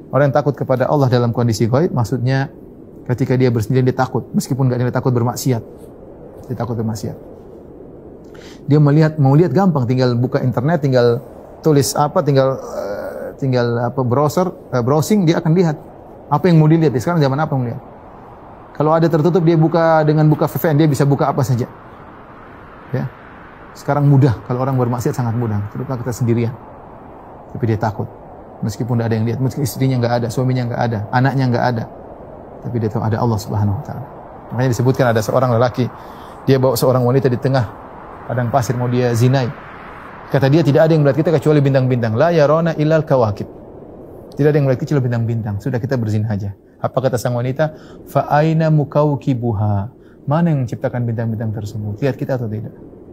Orang yang takut kepada Allah dalam kondisi ghaib, maksudnya ketika dia bersendirian dia takut, meskipun enggak dia takut bermaksiat. Dia takut bermaksiat. Dia mau lihat gampang, tinggal buka internet, tinggal tulis apa, tinggal browsing, dia akan lihat apa yang mau dilihat. Sekarang zaman apa yang mau lihat? Kalau ada tertutup, dia buka dengan buka VPN, dia bisa buka apa saja. Ya. Sekarang mudah, kalau orang bermaksiat sangat mudah, terutama kita sendirian. Tapi dia takut. Meskipun tidak ada yang lihat, meskipun istrinya enggak ada, suaminya enggak ada, anaknya enggak ada. Tapi dia tahu ada Allah Subhanahu wa taala. Makanya disebutkan ada seorang lelaki, dia bawa seorang wanita di tengah padang pasir mau dia zinai. Kata dia, tidak ada yang melihat kita kecuali bintang-bintang. La yarona illal kawakib. Tidak ada yang melihat kecuali bintang-bintang. Sudah, kita berzina aja. Apa kata sang wanita? Fa aina mukawkibuha. Mana yang menciptakan bintang-bintang tersebut? Lihat kita atau tidak?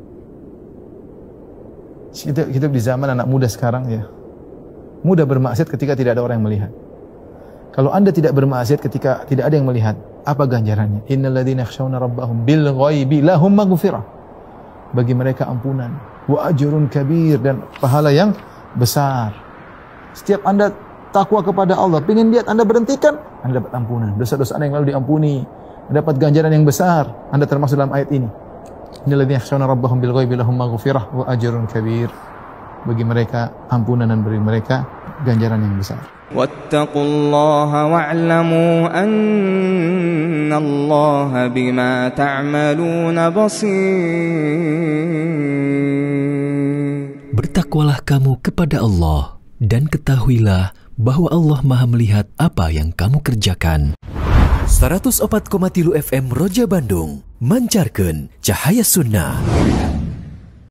Kita hidup di zaman anak muda sekarang ya. Mudah bermaksiat ketika tidak ada orang yang melihat. Kalau Anda tidak bermaksiat ketika tidak ada yang melihat, apa ganjarannya? Innal ladzina yakhshawna rabbahum bil ghaibi lahum maghfirah. Bagi mereka ampunan, wa ajrun kabir, dan pahala yang besar. Setiap Anda takwa kepada Allah, ingin lihat, Anda berhentikan, Anda dapat ampunan. Dosa-dosa Anda yang lalu diampuni, dapat ganjaran yang besar. Anda termasuk dalam ayat ini. Innal ladzina yakhshawna rabbahum bil ghaibi lahum maghfirah wa ajrun kabir. Bagi mereka ampunan dan beri mereka ganjaran yang besar. Wattaqullaha wa'lamu annallaha bima ta'maluna basir. Bertakwalah kamu kepada Allah dan ketahuilah bahwa Allah Maha melihat apa yang kamu kerjakan. 104,3 FM Roja Bandung, mancarkeun cahaya sunnah.